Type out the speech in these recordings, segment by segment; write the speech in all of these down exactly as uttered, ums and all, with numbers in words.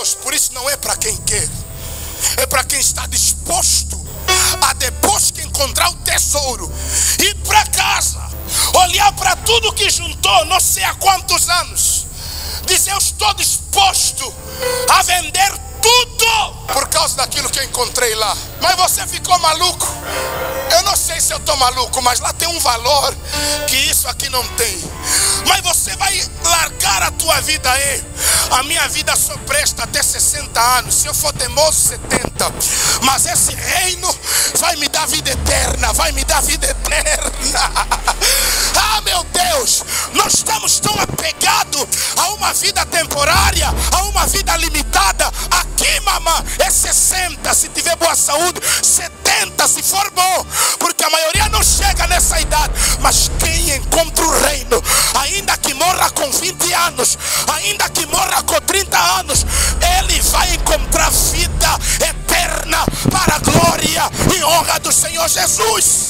Deus. Por isso não é para quem quer, é para quem está disposto a, depois que encontrar o tesouro, ir para casa, olhar para tudo que juntou não sei há quantos anos, dizer: eu estou disposto a vender tudo por causa daquilo que eu encontrei lá. Mas você ficou maluco? Eu não sei se eu estou maluco, mas lá tem um valor que isso aqui não tem. Mas você vai largar a tua vida aí. A minha vida só presta até sessenta anos. Se eu for teimoso, setenta. Mas esse reino vai me dar vida eterna. Vai me dar vida eterna. Ah, meu Deus, nós estamos tão apegados a uma vida temporária, a uma vida limitada. Aqui, mamãe, é sessenta se tiver boa saúde, setenta se for bom, porque a maioria não chega nessa idade. Mas quem encontra o reino, ainda que morra com vinte anos, ainda que morra com trinta anos, ele vai encontrar vida eterna para a glória e honra do Senhor Jesus.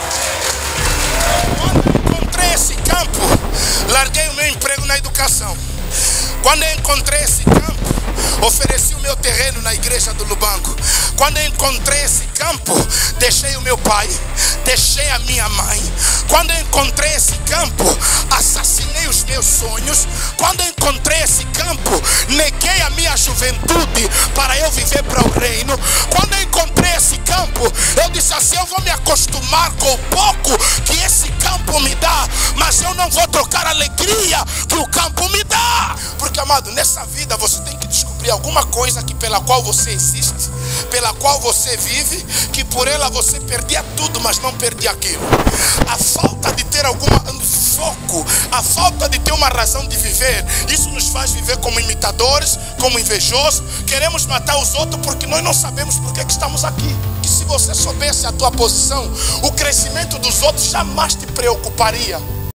Quando eu encontrei esse campo, larguei o meu emprego na educação. Quando eu encontrei esse campo, ofereci o meu terreno na igreja do Lubango. Quando eu encontrei esse campo, deixei o meu pai, deixei a minha mãe. Quando eu encontrei esse campo, assassinei os meus sonhos. Quando eu encontrei esse campo, neguei a minha juventude para eu viver para o reino. Quando eu encontrei esse campo, eu disse assim: eu vou me acostumar com o pouco que esse campo me dá, mas eu não vou trocar a alegria que o campo me dá. Porque, amado, nessa vida você tem que descobrir alguma coisa que pela qual você existe, pela qual você vive, que por ela você perdia tudo, mas não perdia aquilo. A falta de ter algum foco, a falta de ter uma razão de viver, isso nos faz viver como imitadores, como invejosos. Queremos matar os outros porque nós não sabemos por que, que estamos aqui. Que se você soubesse a tua posição, o crescimento dos outros jamais te preocuparia.